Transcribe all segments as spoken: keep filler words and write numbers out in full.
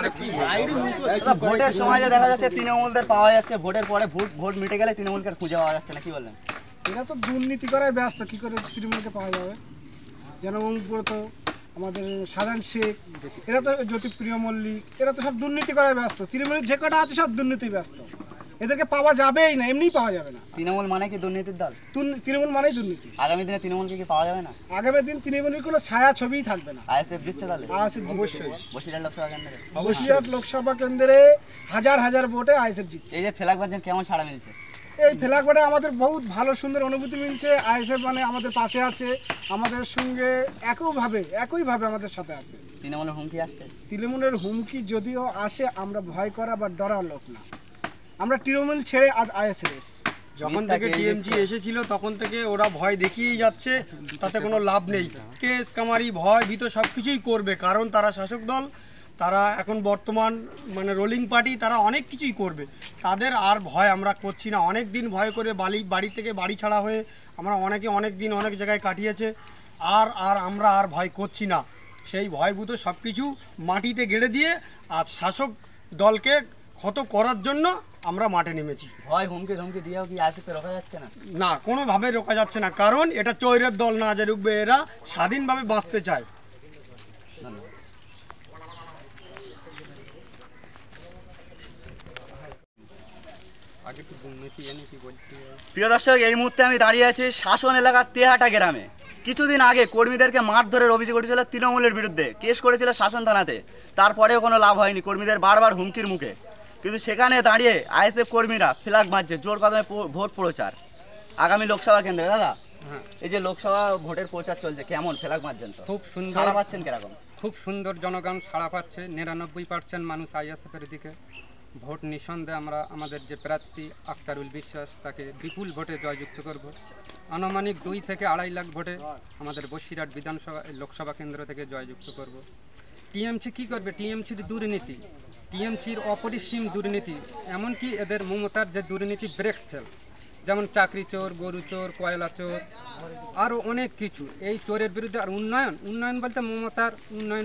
অনেক ভোটের সময় যে দেখা যাচ্ছে তৃণমূলদের পাওয়া যাচ্ছে, ভোটের পরে ভোট ভোট মিটে গেলে তৃণমূলকে খুঁজে পাওয়া যাচ্ছে না, কি বললেন? এরা তো দুর্নীতি করায় ব্যস্ত, কি করে তৃণমূলকে পাওয়া যাবে? জনগণব্রত, আমাদের সাধারণ শেখ, এরা তো জ্যোতিপ্রিয় মল্লিক, এরা তো সব দুর্নীতি করায় ব্যস্ত। তৃণমূলের যে কটা আছে সব দুর্নীতি ব্যস্ত, এদেরকে পাওয়া যাবেই না, এমনিই পাওয়া যাবে না। তৃণমূল মানে কি দুর্নীতির দল? তৃণমূল মানেই দুর্নীতি। আগামী দিনে তৃণমূলকে কি পাওয়া যাবে না? আগামী দিন তৃণমূলের কোনো ছায়া ছবিই থাকবে না। আইএসএফ জিতছে তাহলে? আইএসএফ অবশ্যই। বসিরহাট লোকসভা কেন্দ্রে বসিরহাট লোকসভা কেন্দ্রে হাজার হাজার ভোটে আইএসএফ জিতছে। এই যে ফেলাক বাজছেন, কেমন ছাড়া মিলছে? এই ফেলাক বাটে আমাদের বহুত ভালো সুন্দর অনুভূতি মিলছে। আইএসএফ মানে আমাদের পাশে আছে, আমাদের সঙ্গে একইভাবে একইভাবে আমাদের সাথে আছে। তৃণমূলের হুমকি আসছে? তৃণমূলের হুমকি যদিও আসে, আমরা ভয় করা বা ডরার লোক না। আমরা তৃণমূল ছেড়ে আজ আইএসএফ এসেছি। যখন থেকে টিএমজি এসেছিল তখন থেকে ওরা ভয় দেখিয়েই যাচ্ছে, তাতে কোনো লাভ নেই। কেস কামারি ভয় ভীত সব কিছুই করবে, কারণ তারা শাসক দল, তারা এখন বর্তমান মানে রোলিং পার্টি, তারা অনেক কিছুই করবে। তাদের আর ভয় আমরা করছি না। অনেক দিন ভয় করে বাড়ি বাড়ি থেকে বাড়ি ছাড়া হয়ে আমরা অনেকে অনেক দিন অনেক জায়গায় কাটিয়েছে। আর আর আমরা আর ভয় করছি না। সেই ভয়ভূত সব কিছু মাটিতে গেড়ে দিয়ে আজ শাসক দলকে ক্ষত করার জন্য আমরা মাঠে নেমেছি। ভয় হুমকি ধমকি দিয়েও কি আইএসএফকে রোকা যাচ্ছে না? না, কোনোভাবে রোকা যাচ্ছে না, কারণ এটা চৈরের দল না যে রুখবে। এরা স্বাধীনভাবে বাঁচতে চায়। প্রিয় দর্শক, এই মুহূর্তে আমি দাঁড়িয়ে আছি শাসন এলাকার তেহাটা গ্রামে। কিছুদিন আগে কর্মীদেরকে মারধরের অভিযোগ উঠেছিল তৃণমূলের বিরুদ্ধে, কেস করেছিল শাসন থানাতে। তারপরেও কোনো লাভ হয়নি, কর্মীদের বারবার হুমকির মুখে। কিন্তু সেখানে দাঁড়িয়ে আইএসএফ কর্মীরা ফ্ল্যাগ মারছে, জোর কদমে ভোট প্রচার আগামী লোকসভা কেন্দ্রে। দাদা, এই যে লোকসভা ভোটের প্রচার চলছে, কেমন ফ্ল্যাগ মারছেন? তো খুব সুন্দর সাড়া পাচ্ছেন কিরকম? খুব সুন্দর জনগণ সাড়া পাচ্ছে। নিরানব্বই পার্সেন্ট মানুষ আইএসএফের দিকে। ভোট নিঃসন্দেহে আমরা আমাদের যে প্রার্থী আক্তারুল বিশ্বাস, তাকে বিপুল ভোটে জয়যুক্ত করব। আনুমানিক দুই থেকে আড়াই লাখ ভোটে আমাদের বসিরহাট বিধানসভা লোকসভা কেন্দ্র থেকে জয়যুক্ত করব। টিএমসি কি করবে? টিএমসির দুর্নীতি, টিএমসির অপরিসীম দুর্নীতি, এমনকি এদের মমতার যে দুর্নীতি ব্রেক ফেল, যেমন চাকরি চোর, গরু চোর, কয়লা চোর, আরও অনেক কিছু। এই চোরের বিরুদ্ধে আর উন্নয়ন উন্নয়ন বলতে মমতার উন্নয়ন,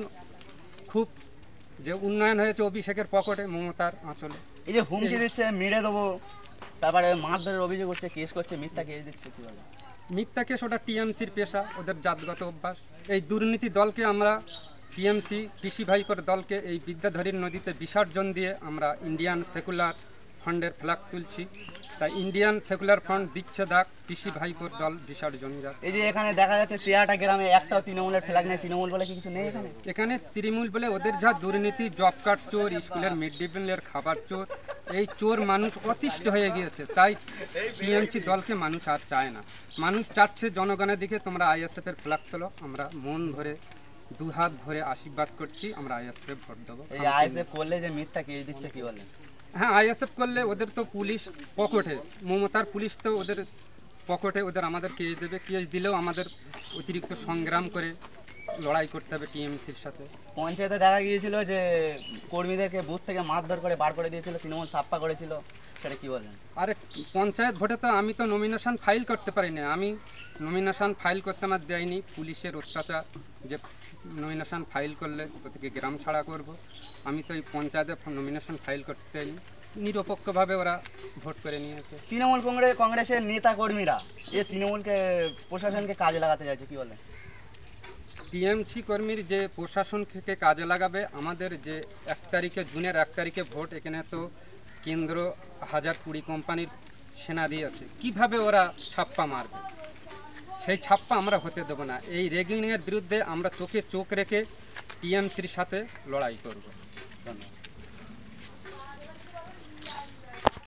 খুব যে উন্নয়ন হয়েছে অভিষেকের পকেটে, মমতার আঁচলে। এই যে হুমকি দিচ্ছে মেরে দেবো, তারপরে মারধরের অভিযোগ করছে, কেস করছে, মিথ্যা কেস দিচ্ছে, কি বলে? মিথ্যা কেস, ওটা টিএমসির পেশা, ওদের জাতগত অভ্যাস। এই দুর্নীতি দলকে আমরা, টিএমসি পিসি ভাইপোর দলকে এই বিদ্যাধরীর নদীতে বিসর্জন দিয়ে আমরা ইন্ডিয়ান সেকুলার ফান্ডের ফ্ল্যাগ তুলছি। তাই ইন্ডিয়ান সেকুলার ফান্ড দিচ্ছে দাগ, পিসি ভাইপোর দল বিসর্জন যাক। এই যে এখানে দেখা যাচ্ছে তেহাটা গ্রামে একটাও তৃণমূলের ফ্ল্যাগ নেই, তৃণমূল বলে কি কিছু নেই এখানে? এখানে তৃণমূল বলে ওদের যা দুর্নীতি, জব কার্ড চোর, স্কুলের মিড ডে মিলের খাবার চোর, এই চোর মানুষ অতিষ্ঠ হয়ে গিয়েছে। তাই টিএমসি দলকে মানুষ আর চায় না। মানুষ চাচ্ছে জনগণের দিকে তোমরা আইএসএফের ফ্ল্যাগ তোলো। আমরা মন ভরে দু হাত ভরে আশীর্বাদ করছি, আমরা আইএসএফ ভোট দেবো। এই আইএসএফ করলে যে মিথ্যা কেস দিচ্ছে, কি বলেন? হ্যাঁ, আইএসএফ করলে ওদের তো পুলিশ পকেটে, মমতার পুলিশ তো ওদের পকেটে, ওদের আমাদের কেস দেবে। কেস দিলেও আমাদের অতিরিক্ত সংগ্রাম করে লড়াই করতে হবে টিএমসির সাথে। পঞ্চায়েতে দেখা গিয়েছিল যে কর্মীদেরকে বুথ থেকে মারধর করে বার করে দিয়েছিল, তৃণমূল ছাপ্পা করেছিল, সেটা কি বলেন? আরে পঞ্চায়েত ভোটে তো আমি তো নমিনেশন ফাইল করতে পারিনি। আমি নমিনেশন ফাইল করতে আমার দেয়নি, পুলিশের অত্যাচার, যে নমিনেশন ফাইল করলে তো থেকে গ্রাম ছাড়া করব। আমি তো এই পঞ্চায়েতে নমিনেশন ফাইল করতে দেয়নি, নিরপেক্ষভাবে ওরা ভোট করে নিয়েছে। তৃণমূল কংগ্রেস কংগ্রেসের নেতা কর্মীরা এ তৃণমূলকে প্রশাসনকে কাজে লাগাতে চাইছে, কি বলেন? টিএমসি কর্মীর যে প্রশাসনকে কাজে লাগাবে, আমাদের যে এক তারিখে জুনের এক তারিখে ভোট, এখানে তো কেন্দ্র হাজার কুড়ি কোম্পানির সেনা দিয়েছে, কিভাবে ওরা ছাপ্পা মারবে? সেই ছাপ্পা আমরা হতে দেবো না। এই রেগিংয়ের বিরুদ্ধে আমরা চোখে চোখ রেখে টিএমসির সাথে লড়াই করব। ধন্যবাদ।